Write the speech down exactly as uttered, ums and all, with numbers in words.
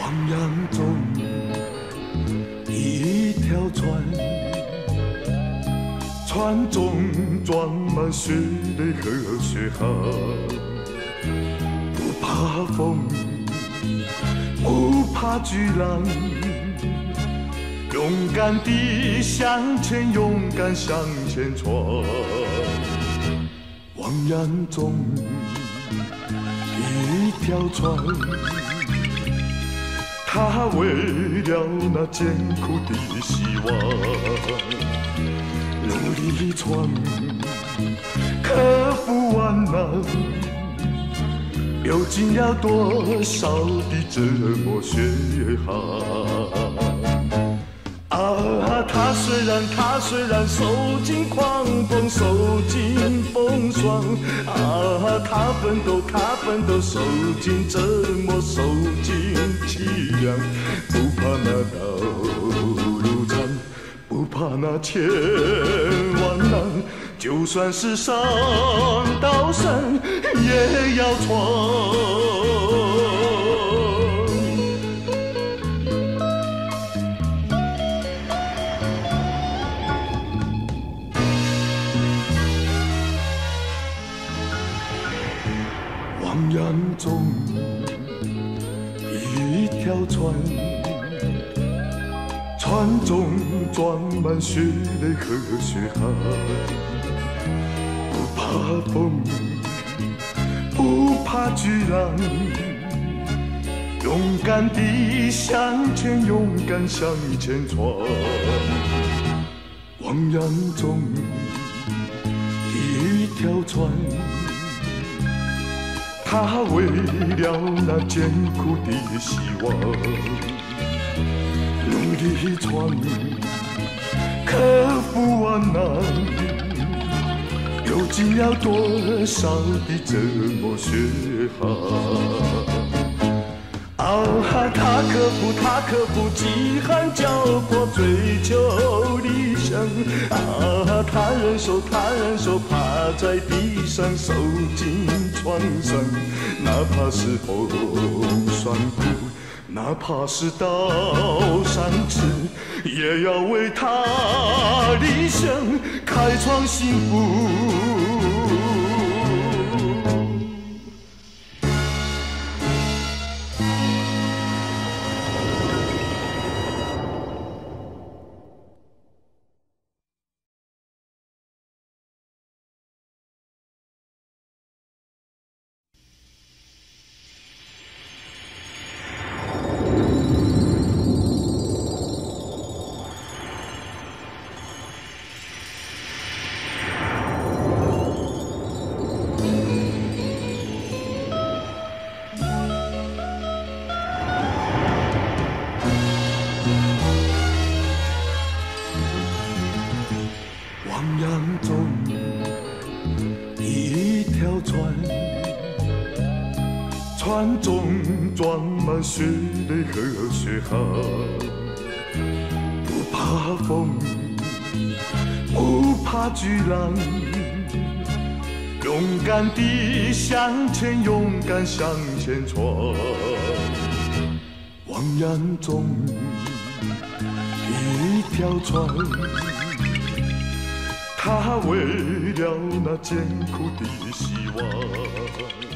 汪洋中一条船，船中装满血泪和血汗，不怕风，不怕巨浪，勇敢地向前，勇敢向前闯。汪洋中一条船，它为了那艰苦的希望，努力闯，克服万难，流尽了多少的折磨血汗。啊，他虽然他虽然受尽狂风，受尽风霜，啊，他奋斗他奋斗，受尽折磨，受尽凄凉，不怕那道路长，不怕那千万难，就算是上刀山也要闯。汪洋中一条船，船中装满血泪和血汗，不怕风，不怕巨浪，勇敢地向前，勇敢向前闯。汪洋中一条船，他为了那艰苦的希望，努力闯，克服万难，流尽了多少的折磨血汗。啊，他克服，他克服饥寒交迫，追求理想。啊，他忍受，他忍受，趴在地上受尽创伤，哪怕是风霜苦，哪怕是刀山刺，也要为他理想开创幸福。汪洋中一条船，船中装满血泪和血汗，不怕风，不怕巨浪，勇敢地向前，勇敢向前闯。汪洋中一条船，他为了那艰苦的希望。